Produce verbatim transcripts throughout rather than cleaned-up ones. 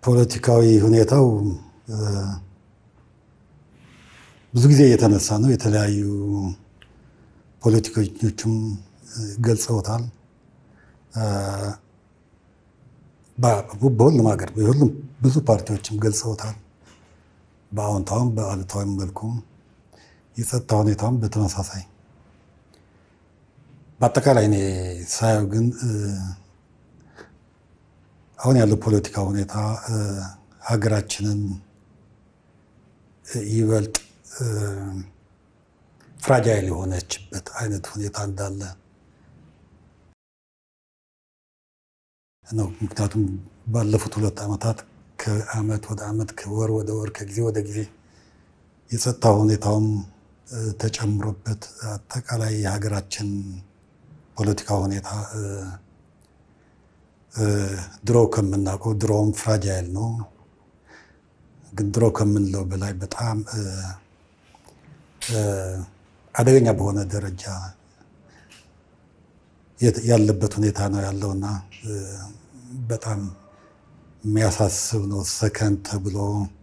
ፖለቲካዊ ሁኔታው ብዙ ጊዜ እየተነሳ ነው። የተለያዩ ፖለቲከኞችም ገልጸውታል። በሁሉም ሀገር በሁሉም ብዙ ፓርቲዎችም ገልጸውታል። በአዎንታውም በአሉታዊም መልኩ የጸጥታ ሁኔታውም በተመሳሳይ። በአጠቃላይ እኔ ሳየው ግን አሁን ያለው ፖለቲካ ሁኔታ ሀገራችንን ይበልጥ ፍራጃይል የሆነችበት አይነት ሁኔታ እንዳለ ነው። ምክንያቱም ባለፉት ሁለት ዓመታት ከአመት ወደ አመት ከወር ወደ ወር ከጊዜ ወደ ጊዜ የጸጥታ ሁኔታውም ተጨምሮበት አጠቃላይ የሀገራችን ፖለቲካ ሁኔታ ድሮ ከምናውቀው ድሮም ፍራጃይል ነው፣ ግን ድሮ ከምንለው በላይ በጣም አደገኛ በሆነ ደረጃ ያለበት ሁኔታ ነው ያለውና በጣም የሚያሳስብ ነው። ሰከንድ ተብሎ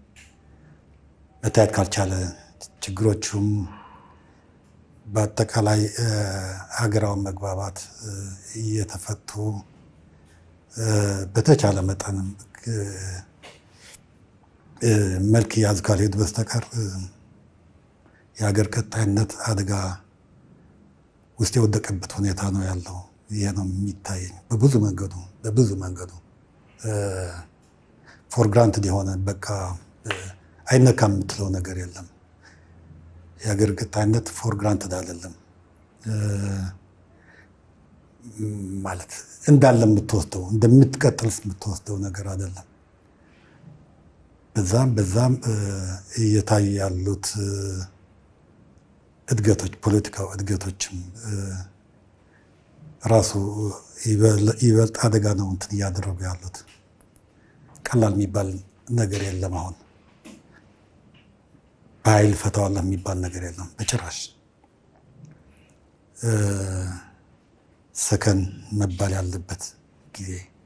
መታየት ካልቻለ ችግሮቹም በአጠቃላይ ሀገራዊ መግባባት እየተፈቱ በተቻለ መጠንም መልክ ያዝ ካልሄዱ በስተቀር የሀገር ቀጣይነት አደጋ ውስጥ የወደቀበት ሁኔታ ነው ያለው። ይሄ ነው የሚታየኝ በብዙ መንገዱ በብዙ መንገዱ ፎር ግራንትድ የሆነ በቃ አይነካም የምትለው ነገር የለም። የሀገር ቀጣይነት ፎር ግራንትድ አይደለም ማለት እንዳለ የምትወስደው እንደምትቀጥልስ የምትወስደው ነገር አይደለም። በዛም በዛም እየታዩ ያሉት እድገቶች ፖለቲካዊ እድገቶችም ራሱ ይበልጥ አደጋ ነው እንትን እያደረጉ ያሉት። ቀላል የሚባል ነገር የለም። አሁን በኃይል ፈታዋለህ የሚባል ነገር የለም በጭራሽ። ሰከን መባል ያለበት ጊዜ፣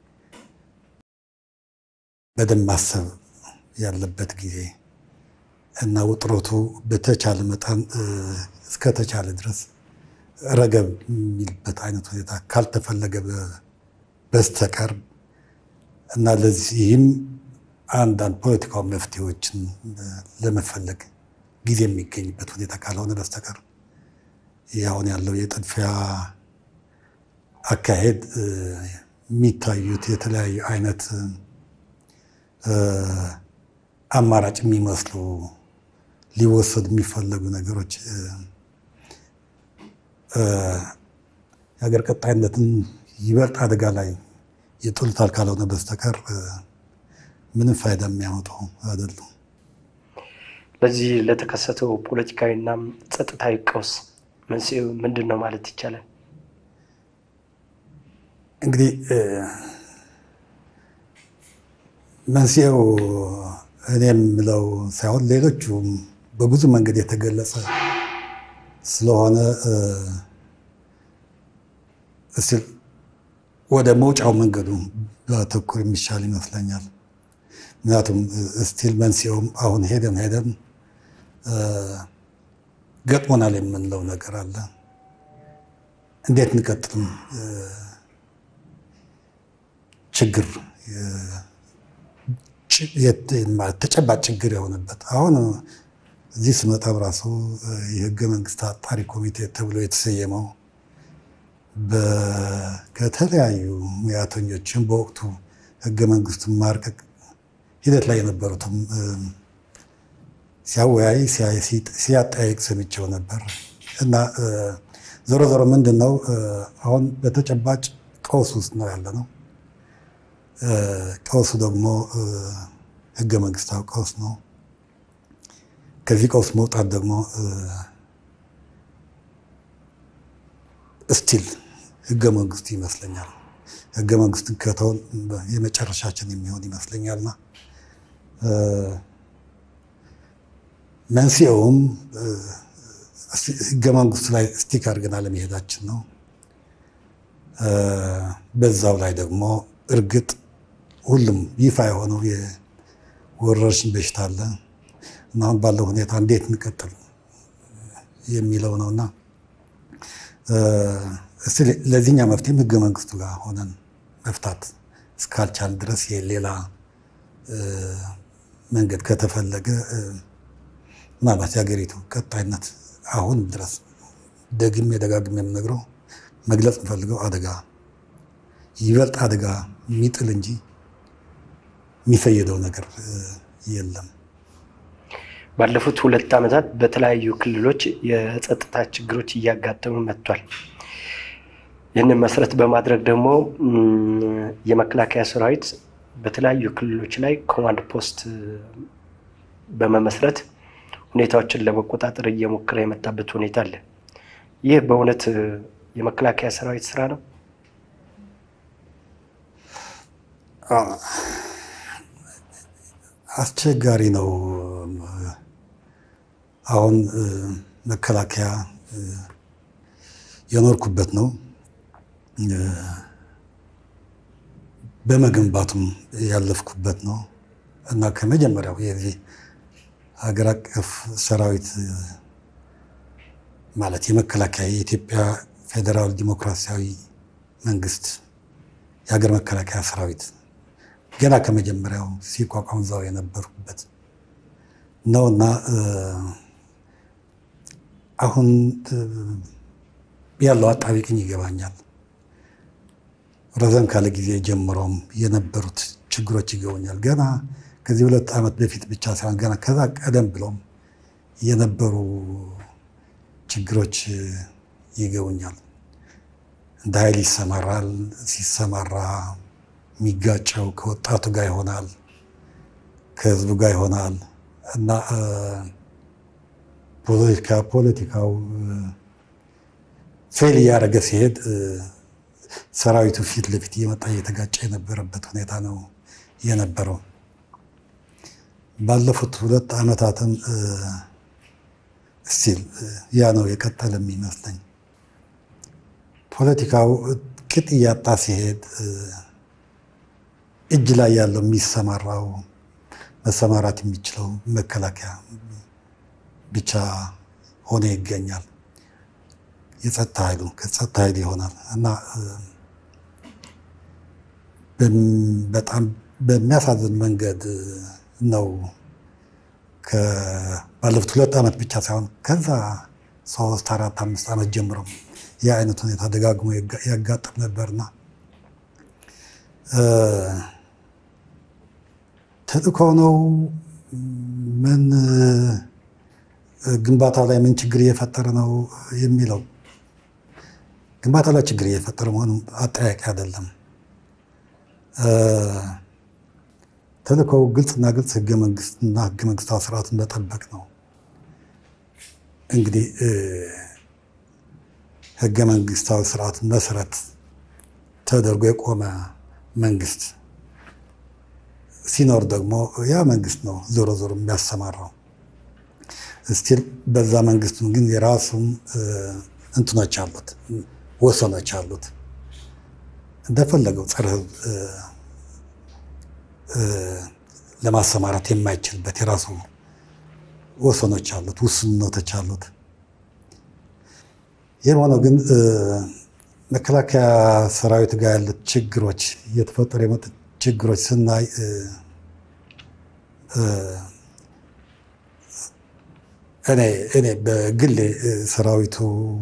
በደንብ ማሰብ ያለበት ጊዜ እና ውጥረቱ በተቻለ መጠን እስከተቻለ ድረስ ረገብ የሚልበት አይነት ሁኔታ ካልተፈለገ በስተቀር እና ለዚህም አንዳንድ ፖለቲካዊ መፍትሄዎችን ለመፈለግ ጊዜ የሚገኝበት ሁኔታ ካልሆነ በስተቀር ያሁን ያለው የጥድፊያ አካሄድ የሚታዩት የተለያዩ አይነት አማራጭ የሚመስሉ ሊወሰድ የሚፈለጉ ነገሮች የሀገር ቀጣይነትን ይበልጥ አደጋ ላይ ይጥሉታል ካልሆነ በስተቀር ምንም ፋይዳ የሚያመጡ አይደሉም። ለዚህ ለተከሰተው ፖለቲካዊና ጸጥታዊ ቀውስ መንስኤው ምንድን ነው ማለት ይቻላል? እንግዲህ መንስኤው እኔ የምለው ሳይሆን ሌሎቹም በብዙ መንገድ የተገለጸ ስለሆነ እስቲ ወደ መውጫው መንገዱ ባተኩር የሚሻል ይመስለኛል። ምክንያቱም ስቲል መንስኤውም አሁን ሄደን ሄደን ገጥሞናል የምንለው ነገር አለ። እንዴት እንቀጥልም ችግር ተጨባጭ ችግር የሆነበት አሁን እዚህ ስመጣ ራሱ የህገ መንግስት አጣሪ ኮሚቴ ተብሎ የተሰየመው ከተለያዩ ሙያተኞችን በወቅቱ ህገ መንግስቱን ማርቀቅ ሂደት ላይ የነበሩትም ሲያወያይ ሲያጠያይቅ ሰምቼው ነበር እና ዞሮ ዞሮ ምንድን ነው አሁን በተጨባጭ ቀውስ ውስጥ ነው ያለነው። ቀውሱ ደግሞ ህገ መንግስታዊ ቀውስ ነው። ከዚህ ቀውስ መውጣት ደግሞ ስቲል ህገ መንግስቱ ይመስለኛል ህገ መንግስቱን ከተውን የመጨረሻችን የሚሆን ይመስለኛልና መንስኤውም ህገ መንግስቱ ላይ ስቲክ አድርገን አለመሄዳችን ነው። በዛው ላይ ደግሞ እርግጥ ሁሉም ይፋ የሆነው ወረርሽኝ በሽታ አለ እና አሁን ባለው ሁኔታ እንዴት እንቀጥል የሚለው ነውና እስቲ ለዚህኛ መፍትሄ ህገ መንግስቱ ጋር ሆነን መፍታት እስካልቻል ድረስ የሌላ መንገድ ከተፈለገ ምናልባት የሀገሪቱ ቀጣይነት አሁን ድረስ ደግሜ ደጋግሜ የምነግረው መግለጽ የምፈልገው አደጋ ይበልጥ አደጋ የሚጥል እንጂ የሚፈየደው ነገር የለም። ባለፉት ሁለት ዓመታት በተለያዩ ክልሎች የጸጥታ ችግሮች እያጋጠሙ መጥቷል። ይህንን መሰረት በማድረግ ደግሞ የመከላከያ ሰራዊት በተለያዩ ክልሎች ላይ ኮማንድ ፖስት በመመስረት ሁኔታዎችን ለመቆጣጠር እየሞከረ የመጣበት ሁኔታ አለ። ይህ በእውነት የመከላከያ ሰራዊት ስራ ነው? አስቸጋሪ ነው። አሁን መከላከያ የኖርኩበት ነው። በመገንባቱም ያለፍኩበት ነው እና ከመጀመሪያው የዚህ ሀገር አቀፍ ሰራዊት ማለት የመከላከያ የኢትዮጵያ ፌዴራል ዲሞክራሲያዊ መንግስት የሀገር መከላከያ ሰራዊት ገና ከመጀመሪያው ሲቋቋም እዛው የነበርኩበት ነውና አሁን ያለው አጣብቂኝ ይገባኛል። ረዘም ካለ ጊዜ ጀምሮም የነበሩት ችግሮች ይገቡኛል። ገና ከዚህ ሁለት ዓመት በፊት ብቻ ሳይሆን ገና ከዛ ቀደም ብሎም የነበሩ ችግሮች ይገቡኛል። እንደ ኃይል ይሰማራል። ሲሰማራ የሚጋጨው ከወጣቱ ጋር ይሆናል፣ ከህዝቡ ጋር ይሆናል እና ፖለቲካ ፖለቲካው ፌል እያደረገ ሲሄድ ሰራዊቱ ፊት ለፊት እየመጣ እየተጋጨ የነበረበት ሁኔታ ነው የነበረው። ባለፉት ሁለት ዓመታትም ስቲል ያ ነው የቀጠለ የሚመስለኝ። ፖለቲካው ቅጥ እያጣ ሲሄድ እጅ ላይ ያለው የሚሰማራው መሰማራት የሚችለው መከላከያ ብቻ ሆነ ይገኛል። የጸጥታ ኃይሉ ከጸጥታ ኃይል ይሆናል እና በጣም በሚያሳዝን መንገድ ነው ከባለፉት ሁለት ዓመት ብቻ ሳይሆን ከዛ ሶስት አራት አምስት ዓመት ጀምሮ የአይነት ሁኔታ ደጋግሞ ያጋጥም ነበርና ተልእኮ ነው ምን ግንባታ ላይ ምን ችግር እየፈጠረ ነው የሚለው ግንባታ ላይ ችግር እየፈጠረ መሆኑ አጠያቂ አይደለም። ተልእኮው ግልጽና ግልጽ ህገ መንግስትና ህገ መንግስታዊ ስርዓትን መጠበቅ ነው። እንግዲህ ህገ መንግስታዊ ስርዓትን መሰረት ተደርጎ የቆመ መንግስት ሲኖር ደግሞ ያ መንግስት ነው ዞሮ ዞሮ የሚያሰማራው። እስቲል በዛ መንግስቱ ግን የራሱም እንትኖች አሉት፣ ወሰኖች አሉት። እንደፈለገው ጸረ ህዝብ ለማሰማራት የማይችልበት የራሱ ወሰኖች አሉት፣ ውስንነቶች አሉት። ይህም ሆኖ ግን መከላከያ ሰራዊት ጋር ያሉት ችግሮች እየተፈጠሩ የመጡት ችግሮች ስናይ እኔ እኔ በግሌ ሰራዊቱ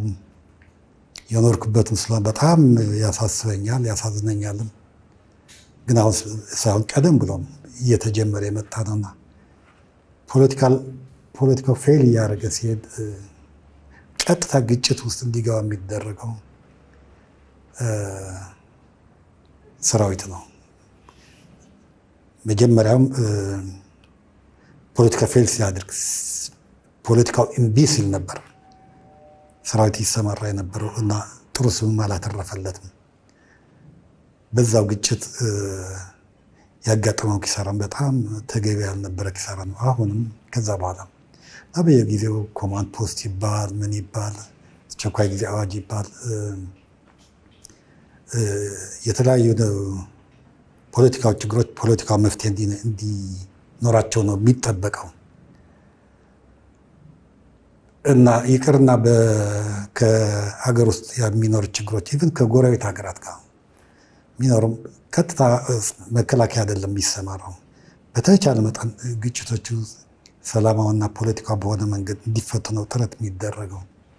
የኖርኩበትም ስለሆነ በጣም ያሳስበኛል ያሳዝነኛልም። ግን አሁን ሳይሆን ቀደም ብሎም እየተጀመረ የመጣ ነውና ፖለቲካል ፖለቲካው ፌል እያደረገ ሲሄድ ቀጥታ ግጭት ውስጥ እንዲገባ የሚደረገው ሰራዊት ነው። መጀመሪያም ፖለቲካ ፌል ሲያደርግ ፖለቲካው እምቢ ሲል ነበር ሰራዊት ይሰማራ የነበረው እና ጥሩ ስም አላተረፈለትም። በዛው ግጭት ያጋጠመው ኪሳራም በጣም ተገቢ ያልነበረ ኪሳራ ነው። አሁንም ከዛ በኋላ በየጊዜው ኮማንድ ፖስት ይባል ምን ይባል አስቸኳይ ጊዜ አዋጅ ይባል የተለያዩ ፖለቲካዊ ችግሮች ፖለቲካዊ መፍትሄ ኖራቸው ነው የሚጠበቀው እና ይቅርና ከሀገር ውስጥ የሚኖሩ ችግሮች ኢቭን ከጎረቤት ሀገራት ጋር የሚኖሩም ቀጥታ መከላከያ አይደለም የሚሰማራው። በተቻለ መጠን ግጭቶቹ ሰላማዊና ፖለቲካዊ በሆነ መንገድ እንዲፈቱ ነው ጥረት የሚደረገው።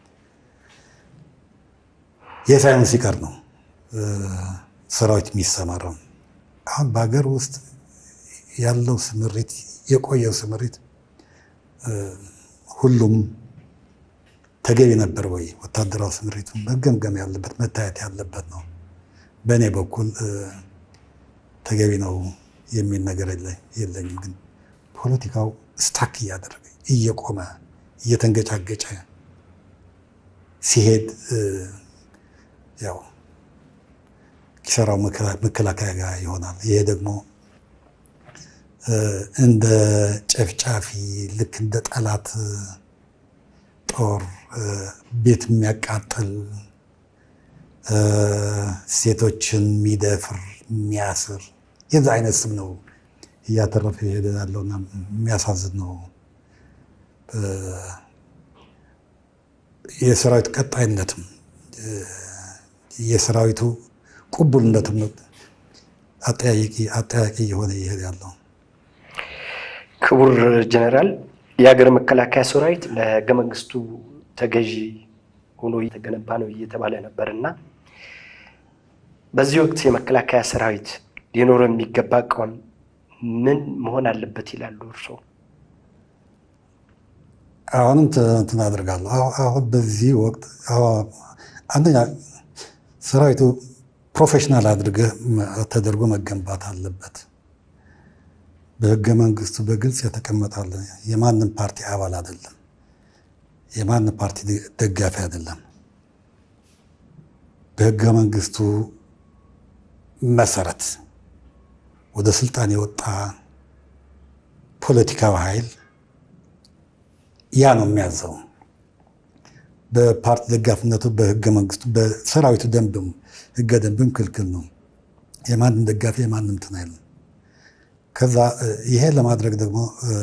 የሳይንስ ሲቀር ነው ሰራዊት የሚሰማራው። አሁን በሀገር ውስጥ ያለው ስምሪት የቆየው ስምሪት ሁሉም ተገቢ ነበር ወይ? ወታደራዊ ስምሪቱ መገምገም ያለበት መታየት ያለበት ነው። በእኔ በኩል ተገቢ ነው የሚል ነገር የለኝም። ግን ፖለቲካው ስታክ እያደረገ እየቆመ እየተንገጫገጨ ሲሄድ ያው ኪሳራው መከላከያ ጋር ይሆናል። ይሄ ደግሞ እንደ ጨፍጫፊ ልክ እንደ ጠላት ጦር ቤት የሚያቃጥል ሴቶችን የሚደፍር የሚያስር የዛ አይነት ስም ነው እያተረፈ ይሄድ ያለውና የሚያሳዝን ነው። የሰራዊት ቀጣይነትም የሰራዊቱ ቅቡልነትም አጠያቂ አጠያቂ የሆነ ይሄድ ያለው። ክቡር ጀነራል፣ የሀገር መከላከያ ሰራዊት ለሕገ መንግስቱ ተገዢ ሆኖ የተገነባ ነው እየተባለ ነበርና በዚህ ወቅት የመከላከያ ሰራዊት ሊኖረው የሚገባ አቋም ምን መሆን አለበት ይላሉ እርስዎ? አሁንም እንትን አደርጋለሁ። አሁን በዚህ ወቅት አንደኛ ሰራዊቱ ፕሮፌሽናል አድርገህ ተደርጎ መገንባት አለበት። በሕገ መንግስቱ በግልጽ የተቀመጣል። የማንም ፓርቲ አባል አይደለም፣ የማንም ፓርቲ ደጋፊ አይደለም። በሕገ መንግስቱ መሰረት ወደ ስልጣን የወጣ ፖለቲካዊ ኃይል ያ ነው የሚያዘው። በፓርቲ ደጋፊነቱ በሕገ መንግስቱ በሰራዊቱ ደንብም ሕገ ደንብም ክልክል ነው። የማንም ደጋፊ የማንም እንትን አይልም። ከዛ ይሄ ለማድረግ ደግሞ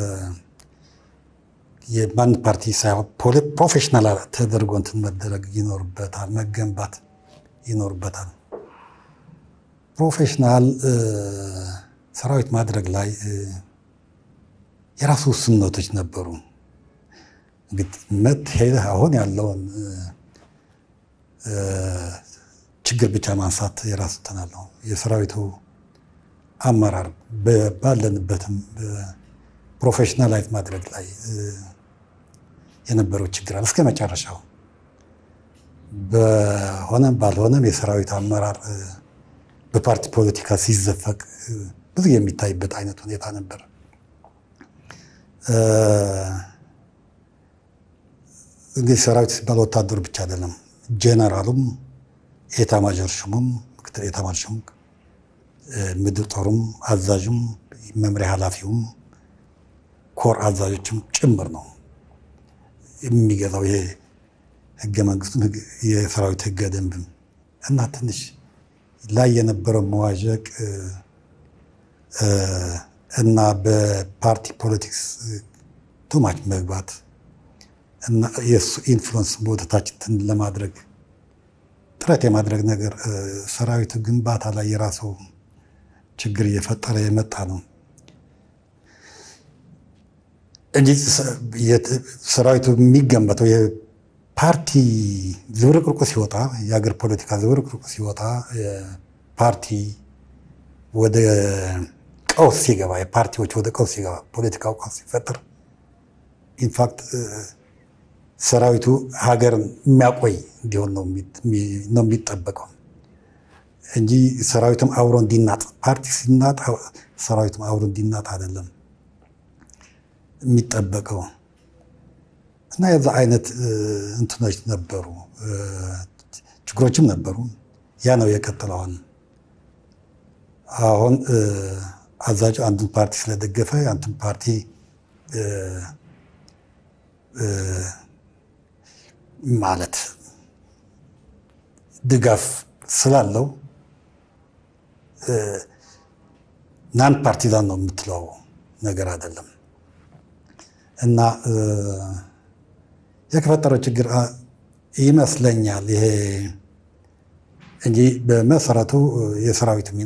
የማን ፓርቲ ሳይሆን ፕሮፌሽናል ተደርጎ እንትን መደረግ ይኖርበታል፣ መገንባት ይኖርበታል። ፕሮፌሽናል ሰራዊት ማድረግ ላይ የራሱ ውስንነቶች ነበሩ። እንግዲህ መት ሄደህ አሁን ያለውን ችግር ብቻ ማንሳት የራሱ እንትን አለው። የሰራዊቱ አመራር ባለንበትም ፕሮፌሽናላይዝ ማድረግ ላይ የነበረው ችግር አለ እስከ መጨረሻው። በሆነም ባልሆነም የሰራዊት አመራር በፓርቲ ፖለቲካ ሲዘፈቅ ብዙ የሚታይበት አይነት ሁኔታ ነበር። እንግዲህ ሰራዊት ሲባል ወታደሩ ብቻ አይደለም። ጄኔራሉም፣ ኤታማዦር ሹሙም፣ ምክትል ኤታማዦር ሹሙም፣ ምድር ጦሩም አዛዥም፣ መምሪያ ኃላፊውም፣ ኮር አዛዦችም ጭምር ነው የሚገዛው ይሄ ሕገ መንግስቱን የሰራዊት ሕገ ደንብም እና ትንሽ ላይ የነበረው መዋዠቅ እና በፓርቲ ፖለቲክስ ቱማች መግባት እና የሱ ኢንፍሉዌንስ ቦታችን ለማድረግ ጥረት የማድረግ ነገር ሰራዊቱ ግንባታ ላይ የራሱ ችግር እየፈጠረ የመጣ ነው እንጂ ሰራዊቱ የሚገንባተው የፓርቲ ዝብርቅርቁ ሲወጣ የሀገር ፖለቲካ ዝብርቅርቁ ሲወጣ ፓርቲ ወደ ቀውስ ሲገባ የፓርቲዎች ወደ ቀውስ ሲገባ ፖለቲካው ቀውስ ሲፈጠር ኢንፋክት ሰራዊቱ ሀገርን የሚያቆይ እንዲሆን ነው የሚጠበቀው እንጂ ሰራዊቱም አብሮ እንዲናጥ ፓርቲ ሲናጥ ሰራዊቱም አብሮ እንዲናጥ አይደለም የሚጠበቀው። እና የዛ አይነት እንትኖች ነበሩ፣ ችግሮችም ነበሩ። ያ ነው የቀጠለው። አሁን አሁን አዛዡ አንዱን ፓርቲ ስለደገፈ አንዱን ፓርቲ ማለት ድጋፍ ስላለው ናን ፓርቲዛን ነው የምትለው ነገር አይደለም እና የከፈጠረው ችግር ይመስለኛል ይሄ እንጂ በመሰረቱ የሰራዊት ሚና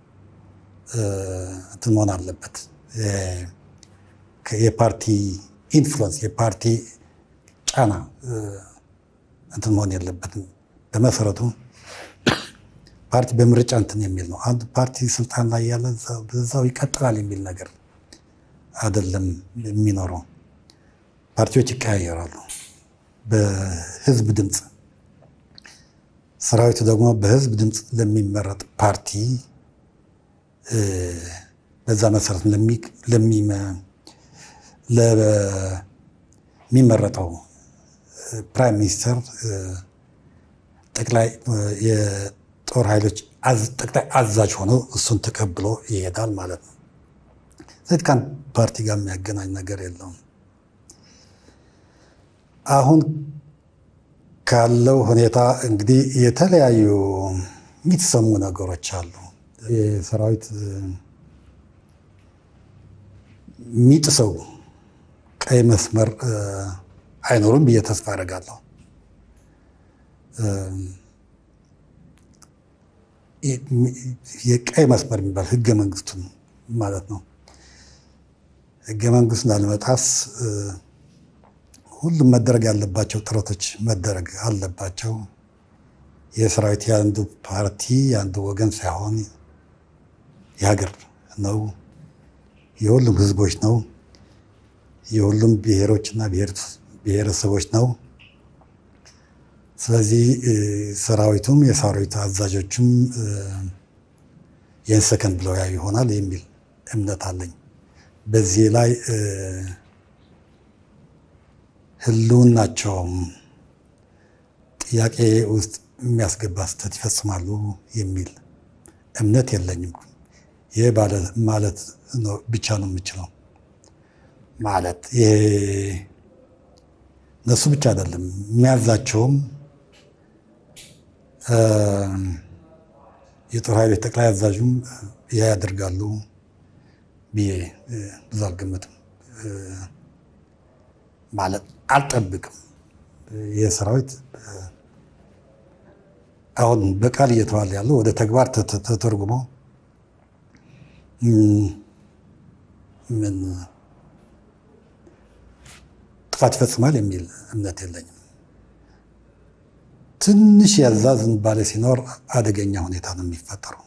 እንትን መሆን አለበት። የፓርቲ ኢንፍሉዌንስ የፓርቲ ጫና እንትን መሆን የለበትም። በመሰረቱ ፓርቲ በምርጫ እንትን የሚል ነው። አንድ ፓርቲ ስልጣን ላይ ያለ እዛው ይቀጥላል የሚል ነገር አይደለም የሚኖረው። ፓርቲዎች ይቀያየራሉ በህዝብ ድምፅ። ሰራዊቱ ደግሞ በህዝብ ድምፅ ለሚመረጥ ፓርቲ በዛ መሰረት ለሚመረጠው ፕራይም ሚኒስተር ጠቅላይ የጦር ኃይሎች ጠቅላይ አዛዥ ሆኖ እሱን ተቀብሎ ይሄዳል ማለት ነው። ስለዚህ ከአንድ ፓርቲ ጋር የሚያገናኝ ነገር የለውም። አሁን ካለው ሁኔታ እንግዲህ የተለያዩ የሚሰሙ ነገሮች አሉ። የሰራዊት የሚጥሰው ቀይ መስመር አይኖርም ብዬ ተስፋ አደርጋለሁ። የቀይ መስመር የሚባል ህገ መንግስቱን ማለት ነው። ህገ መንግስቱን ላለመጣስ ሁሉም መደረግ ያለባቸው ጥረቶች መደረግ አለባቸው። የሰራዊት የአንዱ ፓርቲ የአንዱ ወገን ሳይሆን የሀገር ነው፣ የሁሉም ህዝቦች ነው፣ የሁሉም ብሔሮችና ብሔረሰቦች ነው። ስለዚህ ሰራዊቱም የሰራዊት አዛዦችም ይህን ሰከን ብለው ያዩ ይሆናል የሚል እምነት አለኝ። በዚህ ላይ ህልውናቸውም ጥያቄ ውስጥ የሚያስገባ ስህተት ይፈጽማሉ የሚል እምነት የለኝም። ይሄ ማለት ነው ብቻ ነው የምችለው። ማለት ይሄ እነሱ ብቻ አይደለም የሚያዛቸውም የጦር ኃይሎች ጠቅላይ አዛዡም ይሄ ያደርጋሉ ብዬ ብዙ አልገመትም። ማለት አልጠብቅም። የሰራዊት አሁን በቃል እየተባለ ያለው ወደ ተግባር ተተርጉሞ ምን ጥፋት ይፈጽማል የሚል እምነት የለኝም። ትንሽ ያዛ ዝንባሌ ሲኖር አደገኛ ሁኔታ ነው የሚፈጠረው።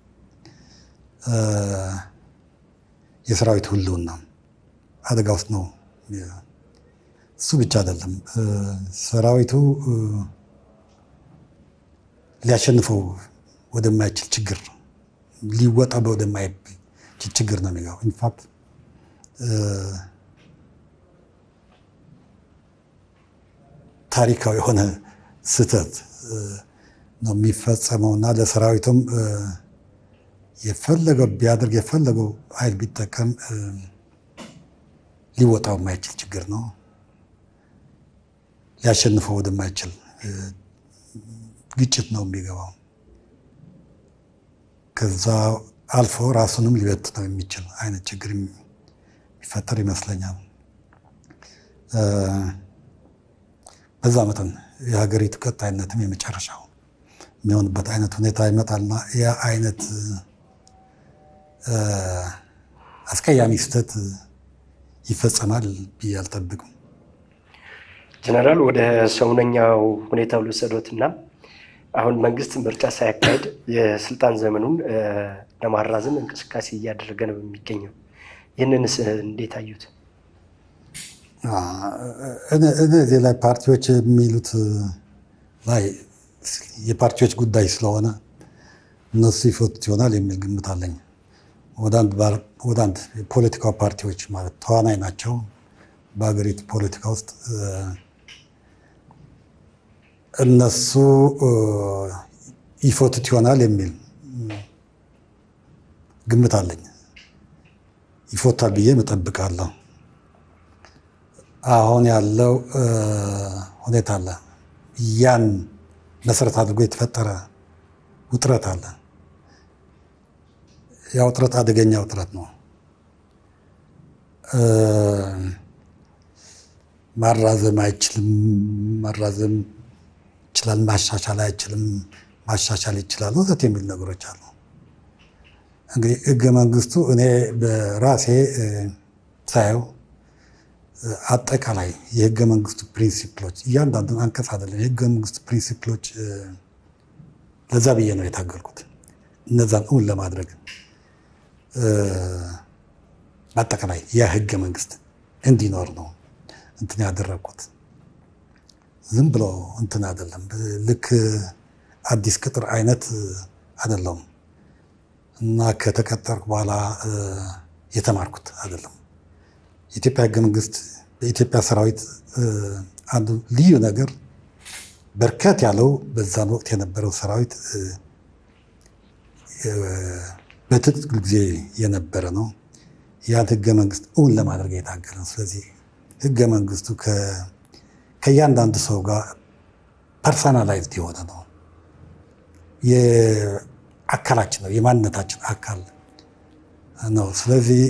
የሰራዊት ህልውና አደጋ ውስጥ ነው። እሱ ብቻ አይደለም፣ ሰራዊቱ ሊያሸንፈው ወደማይችል ችግር ሊወጣ ወደማይችል ችግር ነው የሚገባው። ኢንፋክት ታሪካዊ የሆነ ስህተት ነው የሚፈጸመው እና ለሰራዊቱም የፈለገው ቢያደርግ የፈለገው ኃይል ቢጠቀም ሊወጣው የማይችል ችግር ነው። ሊያሸንፈው ወደማይችል ግጭት ነው የሚገባው። ከዛ አልፎ ራሱንም ሊበት ነው የሚችል አይነት ችግር የሚፈጠር ይመስለኛል። በዛ መጠን የሀገሪቱ ቀጣይነትም የመጨረሻው የሚሆንበት አይነት ሁኔታ ይመጣልና ያ አይነት አስቀያሚ ስህተት ይፈጸማል ብዬ አልጠብቅም። ጀነራል፣ ወደ ሰውነኛው ሁኔታው ልውሰዶትና አሁን መንግስት ምርጫ ሳያካሄድ የስልጣን ዘመኑን ለማራዘም እንቅስቃሴ እያደረገ ነው የሚገኘው። ይህንንስ እንዴት አዩት? እነዚህ ላይ ፓርቲዎች የሚሉት ላይ የፓርቲዎች ጉዳይ ስለሆነ እነሱ ይፈቱት ይሆናል የሚል ግምት አለኝ። ወደ አንድ የፖለቲካ ፓርቲዎች ማለት ተዋናይ ናቸው በሀገሪቱ ፖለቲካ ውስጥ። እነሱ ይፈቱት ይሆናል የሚል ግምት አለኝ። ይፈታል ብዬ እጠብቃለሁ። አሁን ያለው ሁኔታ አለ፣ ያን መሰረት አድርጎ የተፈጠረ ውጥረት አለ። ያ ውጥረት አደገኛ ውጥረት ነው። ማራዘም አይችልም፣ ማራዘም ይችላል፣ ማሻሻል አይችልም፣ ማሻሻል ይችላል ወዘተ የሚል ነገሮች አሉ። እንግዲህ ህገ መንግስቱ እኔ በራሴ ሳየው አጠቃላይ የህገ መንግስቱ ፕሪንሲፕሎች እያንዳንዱን አንቀጽ አይደለም፣ የህገ መንግስቱ ፕሪንሲፕሎች ለዛ ብዬ ነው የታገልኩት። እነዛን እውን ለማድረግ በአጠቃላይ ያ ህገ መንግስት እንዲኖር ነው እንትን ያደረግኩት። ዝም ብሎ እንትን አይደለም፣ ልክ አዲስ ቅጥር አይነት አይደለም እና ከተቀጠርኩ በኋላ የተማርኩት አይደለም። የኢትዮጵያ ህገ መንግስት በኢትዮጵያ ሰራዊት አንዱ ልዩ ነገር በርከት ያለው በዛን ወቅት የነበረው ሰራዊት በትጥቅ ጊዜ የነበረ ነው። ያን ህገ መንግስት እውን ለማድረግ የታገለ ነው። ስለዚህ ህገ መንግስቱ ከእያንዳንዱ ሰው ጋር ፐርሰናላይዝድ የሆነ ነው። የአካላችን ነው፣ የማንነታችን አካል ነው። ስለዚህ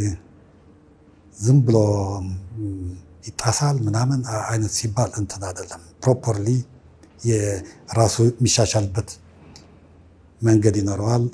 ዝም ብሎ ይጣሳል ምናምን አይነት ሲባል እንትን አይደለም። ፕሮፐርሊ የራሱ የሚሻሻልበት መንገድ ይኖረዋል፣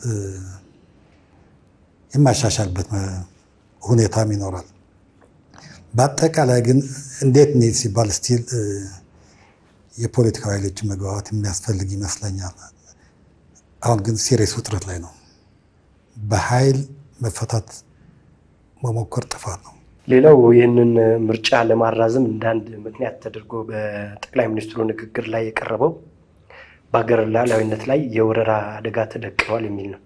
የማሻሻልበት ሁኔታም ይኖራል። በአጠቃላይ ግን እንዴት ነው ሲባል ስቲል የፖለቲካ ኃይሎች መግባባት የሚያስፈልግ ይመስለኛል። አሁን ግን ሲሪየስ ውጥረት ላይ ነው። በኃይል መፈታት መሞከር ጥፋት ነው። ሌላው ይህንን ምርጫ ለማራዘም እንደ አንድ ምክንያት ተደርጎ በጠቅላይ ሚኒስትሩ ንግግር ላይ የቀረበው በሀገር ሉዓላዊነት ላይ የወረራ አደጋ ተደቅኗል የሚል ነው።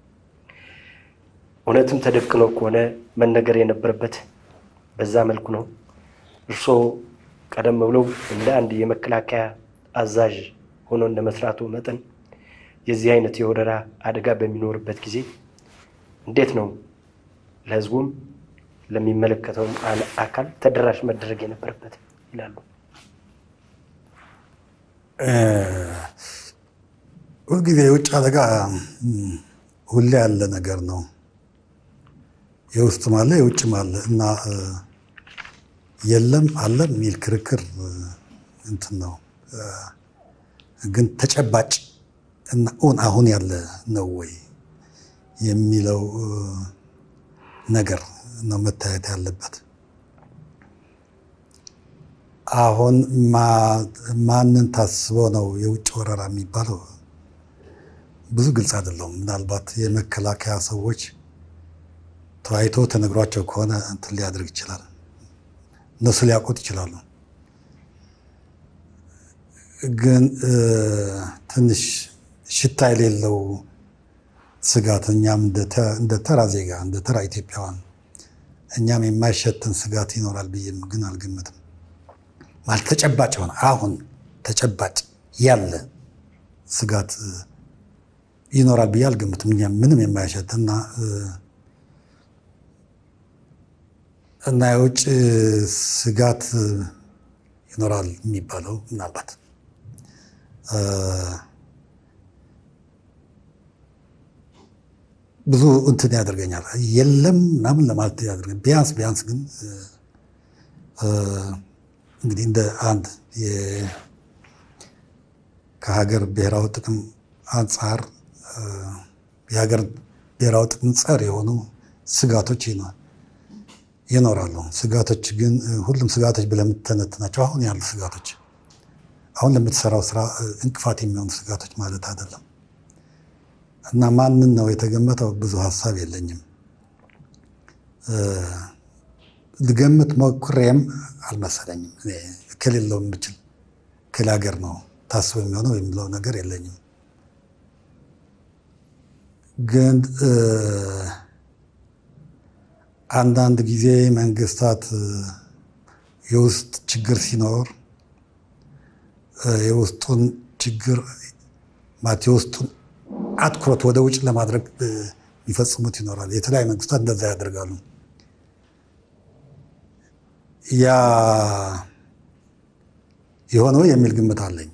እውነትም ተደቅኖ ከሆነ መነገር የነበረበት በዛ መልኩ ነው። እርስዎ ቀደም ብለው እንደ አንድ የመከላከያ አዛዥ ሆኖ እንደመስራቱ መጠን የዚህ አይነት የወረራ አደጋ በሚኖርበት ጊዜ እንዴት ነው ለህዝቡም ለሚመለከተው አካል ተደራሽ መደረግ የነበረበት ይላሉ? ሁልጊዜ የውጭ አደጋ ሁሌ ያለ ነገር ነው። የውስጥም አለ የውጭም አለ እና የለም አለ የሚል ክርክር እንትን ነው። ግን ተጨባጭ እና አሁን ያለ ነው ወይ የሚለው ነገር ነው መታየት ያለበት። አሁን ማንን ታስቦ ነው የውጭ ወረራ የሚባለው ብዙ ግልጽ አይደለም። ምናልባት የመከላከያ ሰዎች ተወያይቶ ተነግሯቸው ከሆነ እንትን ሊያደርግ ይችላል፣ እነሱ ሊያውቁት ይችላሉ። ግን ትንሽ ሽታ የሌለው ስጋት እኛም እንደ ተራ ዜጋ እንደ ተራ ኢትዮጵያውያን እኛም የማይሸተን ስጋት ይኖራል ብዬም ግን አልገምትም። ማለት ተጨባጭ ሆነ አሁን ተጨባጭ ያለ ስጋት ይኖራል ብዬ አልገምትም። እኛም ምንም የማይሸትና እና የውጭ ስጋት ይኖራል የሚባለው ምናልባት ብዙ እንትን ያደርገኛል። የለም ምናምን ለማለት ያደርገኛል። ቢያንስ ቢያንስ ግን እንግዲህ እንደ አንድ ከሀገር ብሔራዊ ጥቅም አንጻር የሀገር ብሔራዊ ጥቅም ጸር የሆኑ ስጋቶች ይኖራሉ። ስጋቶች ግን ሁሉም ስጋቶች ብለህ የምትተነትናቸው አሁን ያሉ ስጋቶች አሁን ለምትሰራው ስራ እንቅፋት የሚሆኑ ስጋቶች ማለት አይደለም። እና ማንን ነው የተገመተው? ብዙ ሀሳብ የለኝም። ልገምት ሞክሬም አልመሰለኝም። እኔ ከሌለው የምችል ከሌላ ሀገር ነው ታስቦ የሚሆነው የሚለው ነገር የለኝም። ግን አንዳንድ ጊዜ መንግስታት የውስጥ ችግር ሲኖር የውስጡን ችግር ማለት የውስጡን አትኩሮት ወደ ውጭ ለማድረግ የሚፈጽሙት ይኖራል። የተለያዩ መንግስታት እንደዛ ያደርጋሉ። ያ የሆነው የሚል ግምት አለኝ።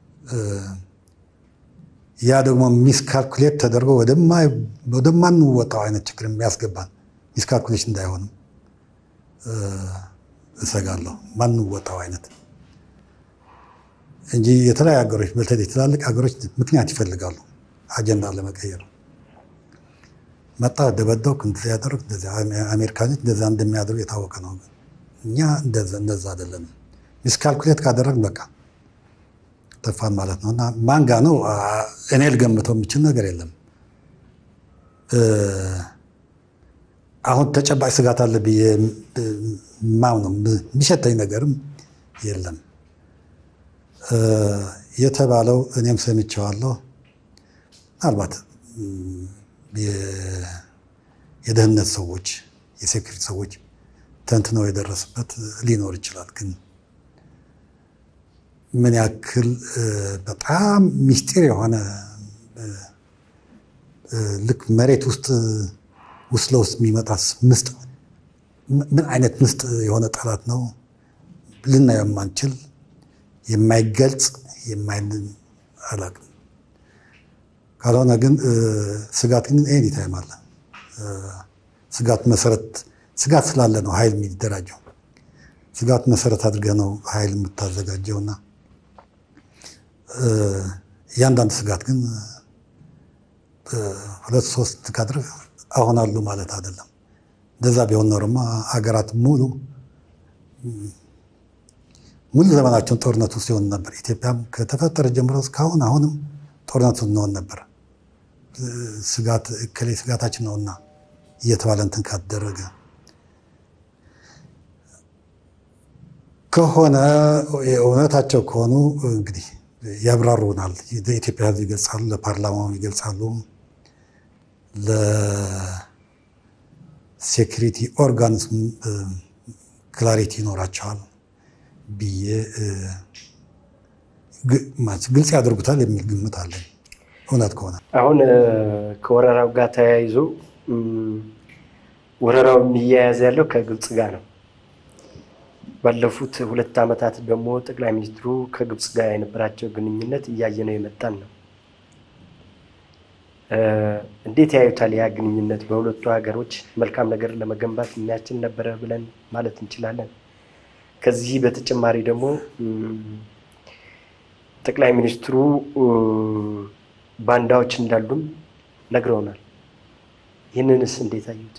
ያ ደግሞ ሚስካልኩሌት ተደርጎ ወደማንወጣው አይነት ችግር የሚያስገባን ሚስካልኩሌሽን እንዳይሆንም እሰጋለሁ። ማንወጣው አይነት እንጂ የተለያዩ ሀገሮች በተለይ ትላልቅ ሀገሮች ምክንያት ይፈልጋሉ አጀንዳ ለመቀየር። መጣ ደበደብክ እንደዚህ ያደረግክ እንደዚህ አሜሪካኖች እንደዛ እንደሚያደርጉ የታወቀ ነው። እኛ እንደዛ እንደዛ አይደለም። ሚስካልኩሌት ካደረግን በቃ ተፋን ማለት ነው። እና ማንጋ ነው እኔ ልገምተው የምችል ነገር የለም። አሁን ተጨባጭ ስጋት አለ ብዬ ማው ነው የሚሸተኝ ነገርም የለም። የተባለው እኔም ሰምቼዋለሁ። ምናልባት የደህንነት ሰዎች የሴኩሪቲ ሰዎች ተንትነው የደረሱበት ሊኖር ይችላል። ግን ምን ያክል በጣም ሚስጢር የሆነ ልክ መሬት ውስጥ ውስጥ ለውስጥ የሚመጣ ምስጥ ምን አይነት ምስጥ የሆነ ጠላት ነው ልናየው የማንችል የማይገልጽ የማይልን አላውቅም። ካልሆነ ግን ስጋት ግን ኤኒ ታይም አለ። ስጋት መሰረት ስጋት ስላለ ነው ኃይል የሚደራጀው። ስጋት መሰረት አድርገህ ነው ኃይል የምታዘጋጀውና እያንዳንዱ ስጋት ግን ሁለት ሶስት ካድር አሁን አሉ ማለት አይደለም። እንደዛ ቢሆን ኖሮማ ሀገራት ሙሉ ሙሉ ዘመናቸውን ጦርነት ውስጥ ይሆን ነበር። ኢትዮጵያም ከተፈጠረ ጀምሮ እስካሁን አሁንም ጦርነት ውስጥ ነው ነበር። ስጋት እከሌ ስጋታችን ነውና እየተባለ እንትን ካደረገ ከሆነ እውነታቸው ከሆኑ እንግዲህ ያብራሩናል። ለኢትዮጵያ ሕዝብ ይገልጻሉ፣ ለፓርላማው ይገልጻሉ፣ ለሴኩሪቲ ኦርጋንስ ክላሪቲ ይኖራቸዋል ብዬ ግልጽ ያደርጉታል የሚል ግምት አለኝ። እውነት ከሆነ አሁን ከወረራው ጋር ተያይዞ ወረራው የሚያያዝ ያለው ከግብጽ ጋር ነው። ባለፉት ሁለት ዓመታት ደግሞ ጠቅላይ ሚኒስትሩ ከግብጽ ጋር የነበራቸው ግንኙነት እያየነው የመጣን ነው። እንዴት ያዩታል? ያ ግንኙነት በሁለቱ ሀገሮች መልካም ነገር ለመገንባት የሚያስችል ነበረ ብለን ማለት እንችላለን? ከዚህ በተጨማሪ ደግሞ ጠቅላይ ሚኒስትሩ ባንዳዎች እንዳሉም ነግረውናል። ይህንንስ እንዴት አዩት?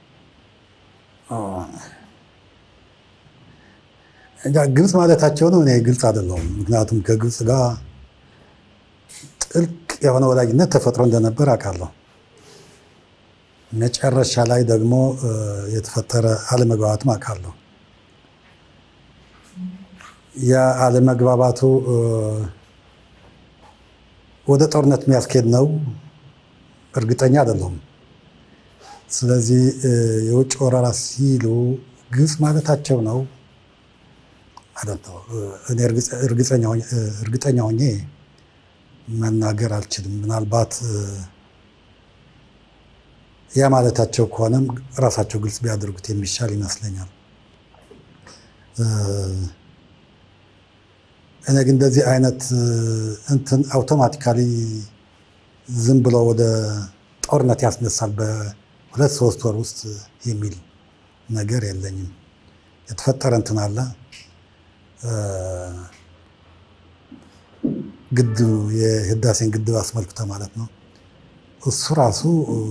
ግብጽ ማለታቸው ነው። እኔ ግልጽ አይደለሁም። ምክንያቱም ከግብጽ ጋር ጥልቅ የሆነ ወዳጅነት ተፈጥሮ እንደነበር አውቃለሁ። መጨረሻ ላይ ደግሞ የተፈጠረ አለመግባባትም አውቃለሁ። ያ አለመግባባቱ ወደ ጦርነት የሚያስኬድ ነው እርግጠኛ አይደለሁም። ስለዚህ የውጭ ወረራ ሲሉ ግብጽ ማለታቸው ነው አይደለም። እኔ እርግጠኛ ሆኜ መናገር አልችልም። ምናልባት ያ ማለታቸው ከሆነም ራሳቸው ግልጽ ቢያደርጉት የሚሻል ይመስለኛል። እኔ ግን እንደዚህ አይነት እንትን አውቶማቲካሊ ዝም ብሎ ወደ ጦርነት ያስነሳል በሁለት ሶስት ወር ውስጥ የሚል ነገር የለኝም። የተፈጠረ እንትን አለ። ግድቡ የህዳሴን ግድብ አስመልክቶ ማለት ነው። እሱ ራሱ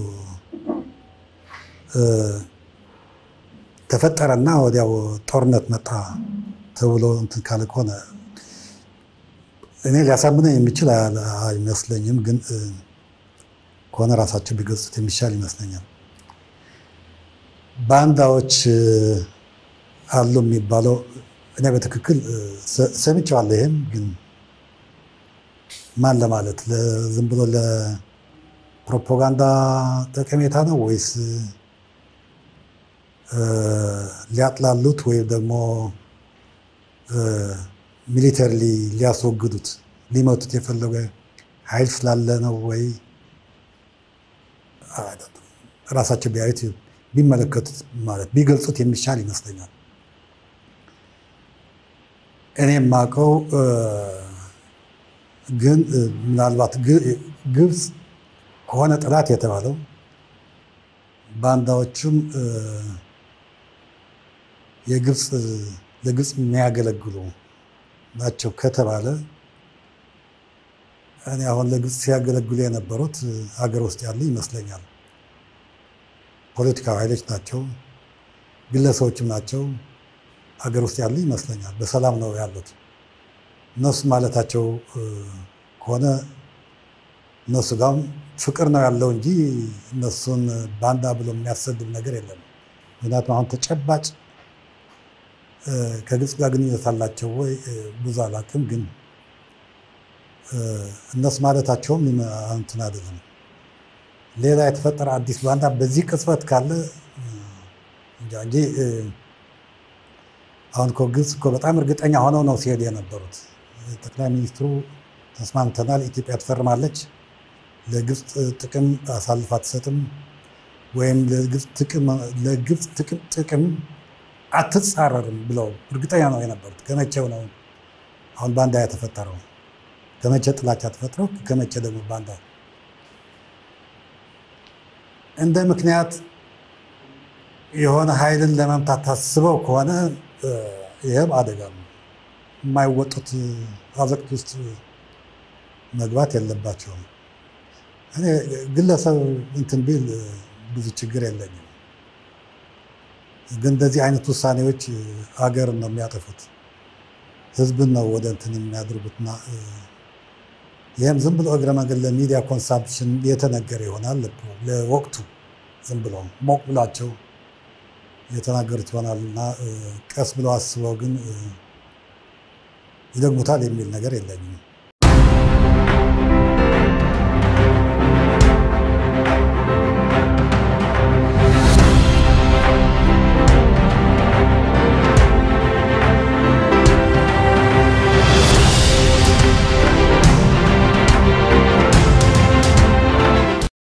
ተፈጠረና ወዲያው ጦርነት መጣ ተብሎ እንትን ካለ ከሆነ እኔ ሊያሳምነኝ የሚችል አይመስለኝም። ግን ከሆነ ራሳቸው ቢገልጹት የሚሻል ይመስለኛል። ባንዳዎች አሉ የሚባለው እኔ በትክክል ሰምቼዋለሁ። ይሄም ግን ማን ለማለት ዝም ብሎ ለፕሮፓጋንዳ ጠቀሜታ ነው ወይስ ሊያጥላሉት ወይም ደግሞ ሚሊተሪሊ ሊያስወግዱት ሊመቱት የፈለገ ኃይል ስላለ ነው ወይ? ራሳቸው ቢያዩት ቢመለከቱት ማለት ቢገልጹት የሚሻል ይመስለኛል። እኔ የማውቀው ግን ምናልባት ግብጽ ከሆነ ጠላት የተባለው ባንዳዎቹም የግብፅ ለግብፅ የሚያገለግሉ ናቸው ከተባለ እኔ አሁን ለግብፅ ሲያገለግሉ የነበሩት ሀገር ውስጥ ያሉ ይመስለኛል። ፖለቲካዊ ኃይሎች ናቸው፣ ግለሰቦችም ናቸው፣ ሀገር ውስጥ ያሉ ይመስለኛል። በሰላም ነው ያሉት። እነሱ ማለታቸው ከሆነ እነሱ ጋርም ፍቅር ነው ያለው እንጂ እነሱን ባንዳ ብሎ የሚያሰድብ ነገር የለም። ምክንያቱም አሁን ተጨባጭ ከግብፅ ጋር ግንኙነት አላቸው ወይ ብዙ አላውቅም፣ ግን እነሱ ማለታቸውም እንትን አይደለም። ሌላ የተፈጠረ አዲስ ባንዳ በዚህ ቅጽበት ካለ እንጃ እንጂ አሁን እኮ ግብፅ እኮ በጣም እርግጠኛ ሆነው ነው ሲሄዱ የነበሩት። ጠቅላይ ሚኒስትሩ ተስማምተናል፣ ኢትዮጵያ ትፈርማለች፣ ለግብፅ ጥቅም አሳልፋ አትሰጥም፣ ወይም ለግብፅ ጥቅም አትጻረርም ብለው እርግጠኛ ነው የነበሩት። ከመቼው ነው አሁን ባንዳ የተፈጠረው? ከመቼ ጥላቻ ተፈጥረው ከመቼ ደግሞ ባንዳ? እንደ ምክንያት የሆነ ኃይልን ለመምታት ታስበው ከሆነ ይህም አደጋ ነው። የማይወጡት አዘቅት ውስጥ መግባት የለባቸውም። እኔ ግለሰብ እንትን ቢል ብዙ ችግር የለኝም፣ ግን እንደዚህ አይነት ውሳኔዎች ሀገርን ነው የሚያጠፉት፣ ህዝብን ነው ወደ እንትን የሚያደርጉትና ይህም ዝም ብሎ እግረ መንገድ ለሚዲያ ኮንሳምፕሽን የተነገረ ይሆናል። ለወቅቱ ዝም ብሎ ሞቅ ብላቸው የተናገሩት ይሆናል እና ቀስ ብለው አስበው ግን ይደግሙታል የሚል ነገር የለኝም።